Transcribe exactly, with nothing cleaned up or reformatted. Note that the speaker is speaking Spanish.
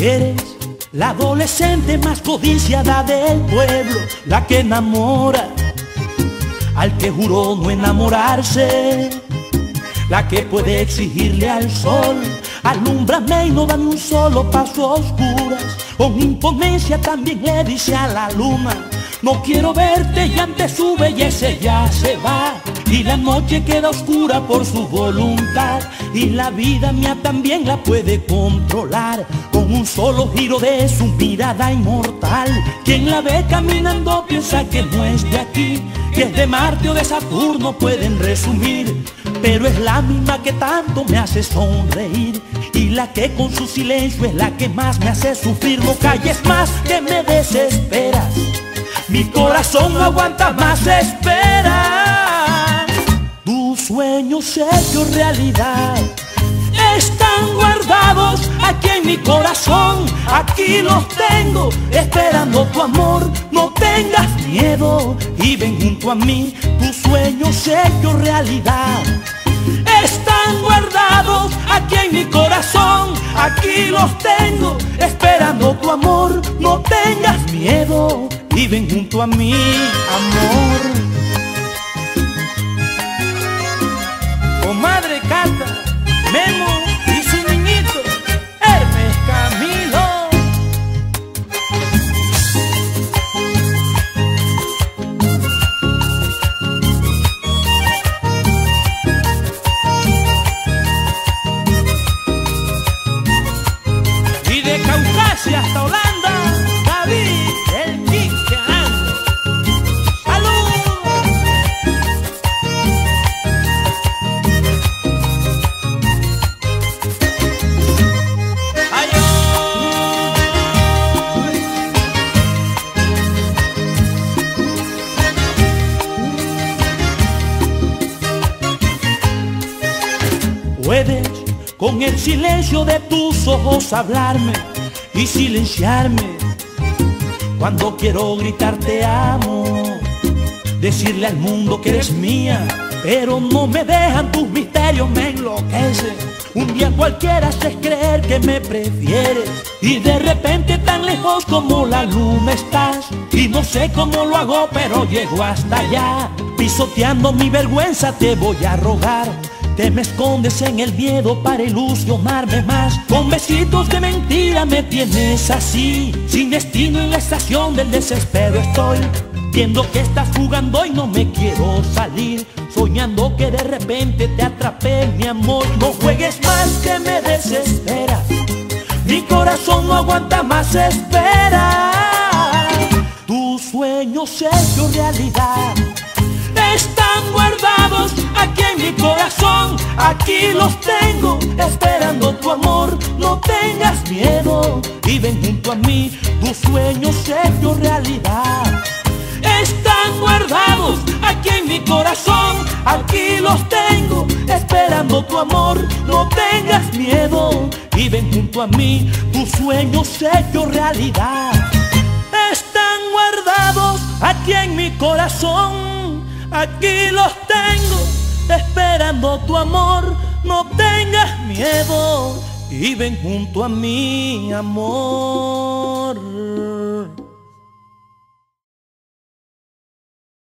Eres la adolescente más codiciada del pueblo, la que enamora al que juró no enamorarse, la que puede exigirle al sol: alúmbrame, y no dan un solo paso a oscuras. Con imponencia también le dice a la luna: no quiero verte, y ante su belleza ya se va. Y la noche queda oscura por su voluntad, y la vida mía también la puede controlar con un solo giro de su mirada inmortal. Quien la ve caminando piensa que no es de aquí, que es de Marte o de Saturno, pueden resumir, pero es la misma que tanto me hace sonreír, y la que con su silencio es la que más me hace sufrir. No calles más, que me desesperas, mi corazón no aguanta más espera. Tus sueños hechos realidad están guardados aquí en mi corazón, aquí los tengo esperando tu amor. No tengas miedo y ven junto a mí. Tus sueños hechos realidad están guardados aquí en mi corazón, aquí los tengo esperando tu amor. No tengas miedo y ven junto a mí, amor. Comadre Cata, Memo y su niñito Hermes Camilo. Y de Caucasia hasta Holanda, David el Quiqueando. ¡Saludos! ¡Ay, puedes con el silencio de tus ojos hablarme y silenciarme cuando quiero gritar te amo, decirle al mundo que eres mía, pero no me dejan tus misterios, me enloquecen. Un día cualquiera haces creer que me prefieres, y de repente tan lejos como la luna estás, y no sé cómo lo hago pero llego hasta allá. Pisoteando mi vergüenza te voy a rogar que me escondes en el miedo para ilusionarme más. Con besitos de mentira me tienes así, sin destino en la estación del desespero estoy, viendo que estás jugando y no me quiero salir, soñando que de repente te atrapé, mi amor. No juegues más, que me desesperas, mi corazón no aguanta más espera. Tus sueños hechos realidad están guardados aquí en mi corazón, aquí los tengo esperando tu amor. No tengas miedo y ven junto a mí. Tus sueños hechos realidad están guardados aquí en mi corazón, aquí los tengo esperando tu amor. No tengas miedo y ven junto a mí. Tus sueños hechos realidad están guardados aquí en mi corazón, aquí los tengo esperando tu amor. No tengas miedo y ven junto a mí, amor.